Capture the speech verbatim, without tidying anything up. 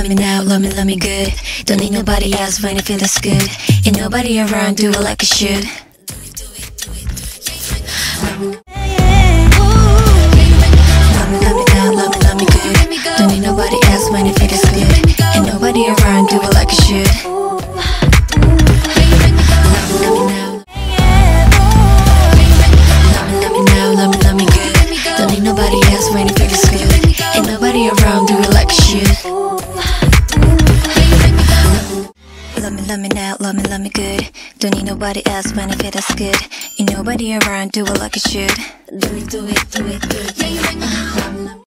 love me now, love me, love me good. Don't need nobody else when it feels good. Ain't nobody around, do it like I should. Love me, love me now, love me, love me good. Don't need nobody else when it feels good. Ain't nobody around, do it like I should. Love me, love me now. Love me, love me now, love me, love me good. Don't need nobody else when it feels good. Ain't nobody around, do it like I should. Love me, love me now, love me, love me good. Don't need nobody else when it feels good. Ain't nobody around, do it like I should. Do it, do it, do it, do it.